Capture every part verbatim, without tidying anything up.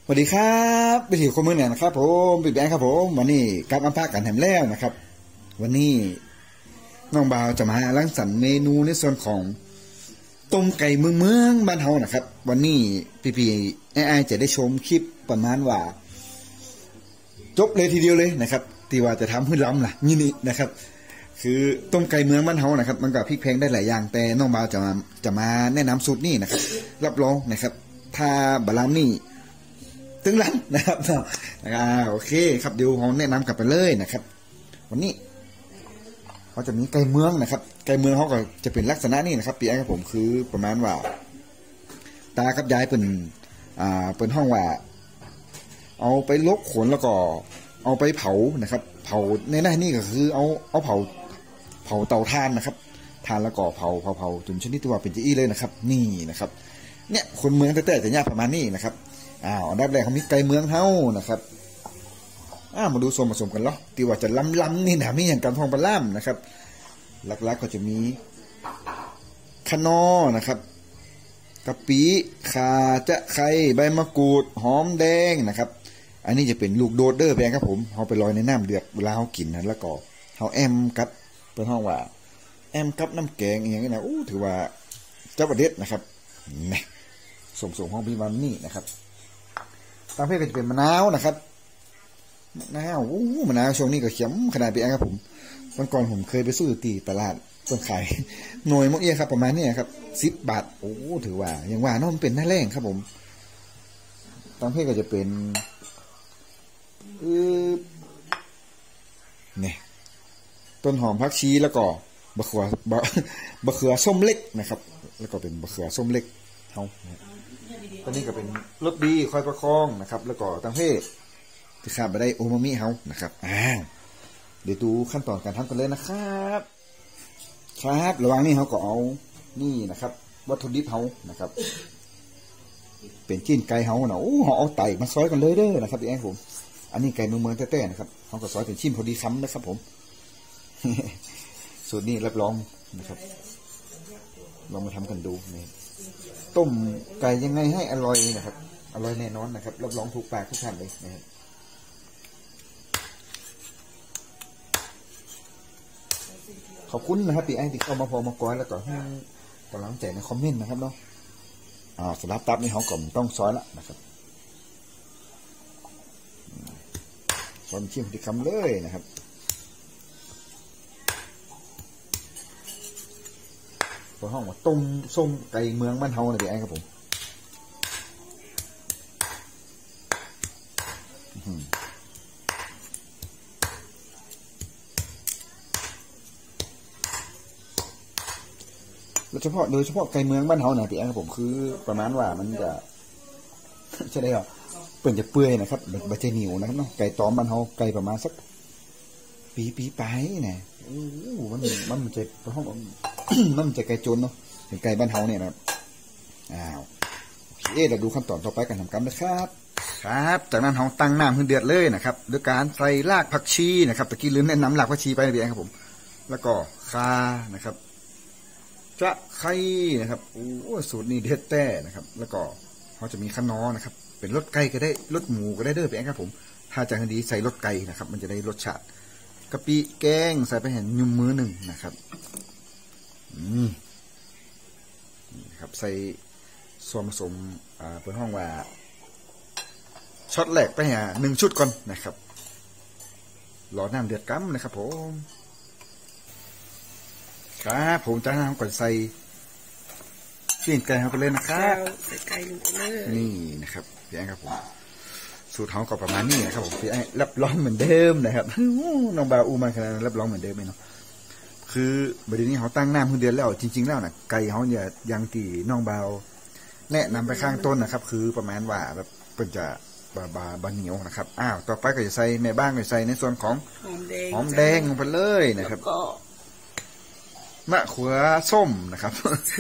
สวัสดีครับไปถิวคอมเมนต์เนี่ยนะครับผมปิดแบงค์ครับผมวันนี้กลับมาพากันแถมแล้วนะครับวันนี้น้องบ่าวจะมาล้างสรรค์เมนูในส่วนของต้มไก่เมืองเมืองบ้านเฮานะครับวันนี้พี่พี่ไอ้ไอจะได้ชมคลิปประมาณว่าจบเลยทีเดียวเลยนะครับที่ว่าจะทำให้ล้ำล่ะนี่นี่นะครับคือต้มไก่เมืองบ้านเฮานะครับมันก็พลิกแพงได้หลายอย่างแต่น้องบ่าวจะมาจะมาแนะนำสูตรนี้นะครับรับรองนะครับถ้าบะลามนี่ถึงล้ำนะครับอ่าโอเคครับเดี๋ยวเราแนะนำกลับไปเลยนะครับวันนี้เขาจะมีไก่เมืองนะครับไก่เมืองเขาก็จะเป็นลักษณะนี้นะครับปีไอ้กับผมคือประมาณว่าตากับยายเป็นอ่าเป็นห้องว่าเอาไปลบขนแล้วก็เอาไปเผานะครับเผาในหน้านี่ก็คือเอาเอาเผาเผาเตาถ่านนะครับทานแล้วก็เผาเผาเผาจนชนิดที่ว่าเป็นจี้เลยนะครับนี่นะครับเนี่ยคนเมืองแต่ๆจะยากประมาณนี้นะครับอ้าวอันดับแรกเขามีไก่เมืองเฮานะครับอ้าวมาดูส่วนผสมกันเนาะที่ว่าจะล้ำๆนี่นะมีอย่างกำทองปลาล่ามนะครับหลักๆก็จะมีคะนอนะครับกะปิข่าจะไข่ใบมะกรูดหอมแดงนะครับอันนี้จะเป็นลูกโดดเดอร์แพงครับผมเขาไปลอยในน้ำเดือดเวลาเขากินนะแล้วก็เขาแอมกับเป็นห้องว่าแอมกับน้ำแกงอย่างนี้นะอู้ถือว่าเจ้าประเด็ดนะครับนี่ส่งส่งห้องพี่วันนี่นะครับตามเพศก็จะเป็นมะนาวนะครับมะนาวอู้มะนาวช่วงนี้ก็เข็มขนาดเป็นไงครับผมวันก่อนผมเคยไปซื้อตีตลาดต้นขายหน่วยมกเอี้ยครับประมาณนี้ครับสิบบาทโอ้ถือว่าอย่างว่าน้องมันเป็นหน้าแรงครับผมตามเพศก็จะเป็นเออเนี่ยต้นหอมผักชีแล้วก็บะเขือบะบะเขือส้มเล็กนะครับแล้วก็เป็นบะเขือส้มเล็กเฮาตอนนี้ก็เป็นรสดีคอยประคองนะครับแล้วก็ตั้งเพศที่ขาดไปได้โอมามิเฮานะครับอ่าเดี๋ยวดูขั้นตอนการทำกันเลยนะครับครับระหว่างนี้เขาก็เอานี่นะครับวัตถุดิบเฮานะครับเป็นจิ้นไก่เฮาเนาะโอ้เขาเอาไตมาซอยกันเลยเด้อนะครับพี่แอ๊ผมอันนี้ไก่เมืองเมืองแต้ๆนะครับเขาก็ซอยเป็นชิ้นพอดีคำนะครับผมสูตรนี้รับรองนะครับลองมาทำกันดูนี่ต้มไก่ยังไงให้อร่อยนะครับอร่อยแน่นอนนะครับรับรองถูกปากทุกท่านเลยนะครับขอบคุณนะครับพี่ไอ้ที่เข้ามาพอมาก้อยแล้วก็ให้กำลังใจในคอมเมนต์นะครับเนาะอ่าสำหรับตับนี่เขาก็ต้องซอยละนะครับซอยชิ้นพอดีคำเลยนะครับพอห้องว่าต้มส้มไก่เมืองบ้านเฮาเลยพี่ไอ้ครับผมโดยเฉพาะโดยเฉพาะไก่เมืองบ้านเฮาเนี่ยพี่ไอ้ครับผมคือประมาณว่ามันจะใช่ได้หรอเปิ่นจะเปื่อยนะครับบะเจนิวนะครับเนาะไก่ตอมบ้านเฮาไก่ประมาณสักปีปีไปเนี่ยโอ้มันมันมันจะเพราะห้องมันจะไก่โจนเนาะเป็นไก่บ้านเฮาเนี่ยนะครับอ้าวโอเคเราดูขั้นตอนต่อไปกันทำกันนะครับครับจากนั้นเราตั้งน้ำให้เดือดเลยนะครับด้วยการใส่รากผักชีนะครับตะกี้ลืมแนะนำรากผักชีไปพี่แอนครับผมแล้วก็ข่านะครับจะไข่นะครับโอ้สูตรนี้เด็ดแต่นะครับแล้วก็เขาจะมีขนอนะครับเป็นรสไก่ก็ได้รสหมูก็ได้เด้อพี่แอนครับผมถ้าจะให้ดีใส่รสไก่นะครับมันจะได้รสชาติกะปิแกงใส่ไปเห็นยุ่มมือหนึ่งนะครับอืมครับใส่ส่วนผสมอ่าเป็นห้องว่าช็อตแรกไปหาหนึ่งชุดก่อนนะครับรอน้ำเดือดกั้มนะครับผมครับผมจะน้ำก่อนใส่ชิ้นไก่เข้าไปเลยนะครับใส่ไก่ลงไปเลยนี่นะครับพี่แอนครับผมสูตรเขาก็ประมาณนี้นะครับผมพี่แอนรับรองเหมือนเดิมนะครับน้องบาอูมาขนาดนั้นรับรองเหมือนเดิมไหมเนาะคือบริเวณนี้เขาตั้งน้ำขึ้นเดือนแล้วจริงๆแล้วนะไก่เขาเนี่ยยังตีน้องบาวแนะนำไปข้างต้นนะครับคือประมาณว่าแบบเป็นจะบาบาบาเหนียวนะครับอ้าวต่อไปก็จะใส่แม่บ้านก็จะใส่ในส่วนของหอมแดงหอมแดงลงไปเลยนะครับก็มะเขือส้มนะครับ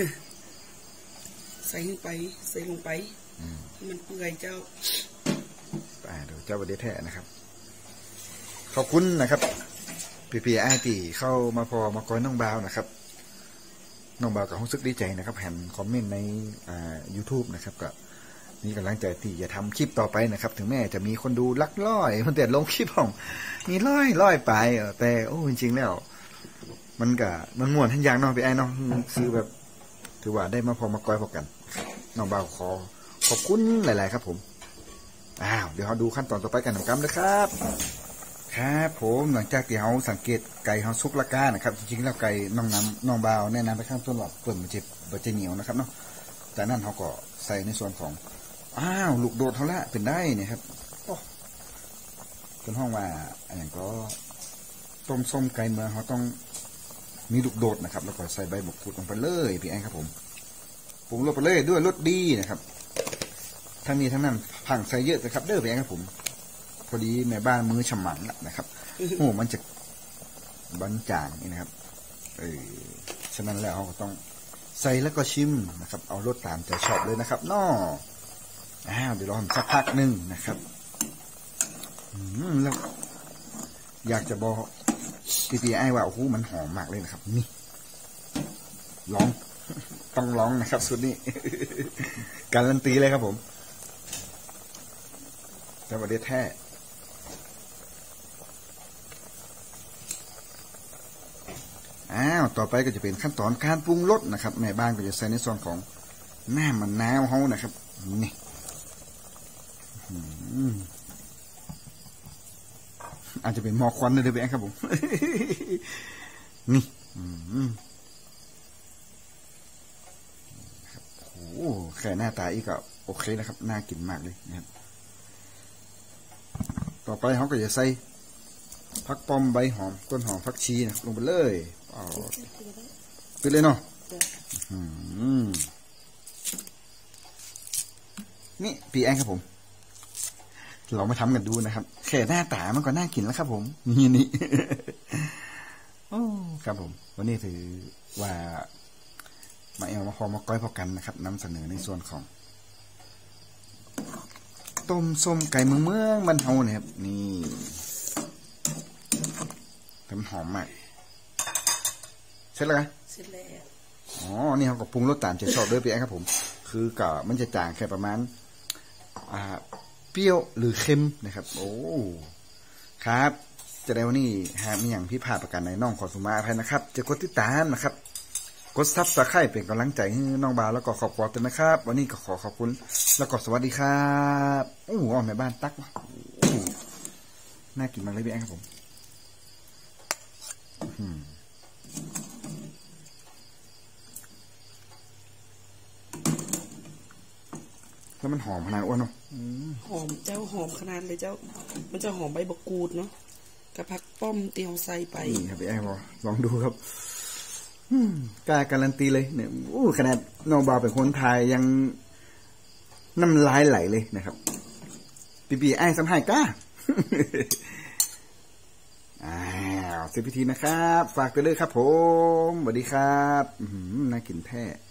ใส่ลงไปใส่ลงไปให้มันเปื่อยเจ้าอ่าเดี๋ยวเจ้าประเดี๋ยวแท้นะครับขอบคุณนะครับพี่พี่ไอตีเข้ามาพอมาก้อยน้องบาวนะครับน้องบาวกับรู้สึกดีใจนะครับแผ่นคอมเมนต์ในอ่า ยูทูบ นะครับก็นี่กำลังใจที่จะทำคลิปต่อไปนะครับถึงแม้จะมีคนดูลักร้อยมันแต่ลงคลิปของมีร้อยร้อยไปแต่โอ้จริงๆแล้วมันก็มันม่วนทั้งอย่างเนาะพี่ไอ้เนาะซื้อแบบถือว่าได้มาพอมากอยพอกันน้องบ่าวขอขอบคุณหลายๆครับผมอ้าวเดี๋ยวเราดูขั้นตอนต่อไปกันหนึ่งกันเลยครับครับผมหลังจากที่เราสังเกตไก่เราสุกละก้านะครับจริงๆแล้วไก่น้องน้ำน้องบ่าวแนะนำไปข้างต้นว่าเปิดมันจะมันจะเหนียวนะครับเนาะแต่นั่นเขาก็ใส่ในส่วนของอ้าวลูกโดดเขาละเป็นได้เนี่ยครับเป็นห้องว่าอย่างก็ต้มส้มไก่เมืองเขาต้องมีลูกโดดนะครับแล้วก็ใส่ใบมะกรูดลงไปเลยพี่ไอ้ครับผมปรุงรสไปเลยด้วยรสดีนะครับทั้งนี้ทั้งนั้นผังใส่เยอะนะครับเด้อพี่ไอ้ครับผมพอดีแม่บ้านมือฉมังนะครับโอ้มันจะบันจางนี่นะครับเออฉะนั้นแล้วเราก็ต้องใส่แล้วก็ชิมนะครับเอารสตามใจชอบเลยนะครับนออ้าวเดี๋ยวรอสักพักหนึ่งนะครับอืมแล้วอยากจะบอกพี่พี่ไอ้ว่าโอ้โหมันหอมมากเลยนะครับนี่ลองต้องลองนะครับสุดนี้ การันตีเลยครับผมแต่ว่าเด็ดแท้อ้าวต่อไปก็จะเป็นขั้นตอนการปรุงรสนะครับแม่บ้านก็จะใส่ในส่วนของน้ำมะนาวเขานะครับนี่อาจจะเป็นหมอกควันเลยไปครับผม นี่โอ้แค่หน้าตาอีกก็โอเคนะครับน่ากินมากเลยนะครับต่อไปเขาก็จะใส่ผักป้อมใบหอมต้นหอมผักชีนะลงไปเลยปิดเลยเนาะนี่ปีแองครับผมเรามาทำกันดูนะครับแค่หน้าตามันก็น่ากินแล้วครับผมนี่นี่โอ้ครับผมวันนี้ถือว่ามาเอลมาพอมาก้อยพอกันนะครับนำเสนอในส่วนของต้มส้มไก่เมืองเมืองมันเฮาเนี่ยครับนี่ทำหอมมากเสร็จแล้วไงเสร็จแล้วอ๋อนี่เขาก็ปรุงรสตามใจชอบด้วยพี่แอ๊ครับผมคือก็มันจะจางแค่ประมาณอ่าเปรี้ยวหรือเค็มนะครับโอ้ครับจะได้วันนี้หากมีอย่างพี่พาประกันในน้องขอสุมาภัยนะครับจะกดติดตามนะครับกดซับสไครป์เป็นกำลังใจให้น้องบาวแล้วก็ขอบคุณด้วยนะครับวันนี้ก็ขอขอบคุณแล้วก็สวัสดีครับโอ้โหแม่บ้านตักว่ะน่ากินมากเลยพี่แอ๊ครับผมแล้วมันหอมขนาดอ้วนเนาะหอมเจ้าหอมขนาดเลยเจ้ามันจะหอมใบมะกรูดเนาะกระพักป้อมเตียวใส่ไปนี่ครับพี่แอ๊บลองดูครับกล้าการันตีเลยเนี่ยอู้ขนาดน้องบาวเป็นคนไทยยังน้ำลายไหลเลยนะครับปีปีไอ้สำหายกล้าอ้าวเสร็จพิธีนะครับฝากกันเลยครับผมสวัสดีครับน่ากินแท้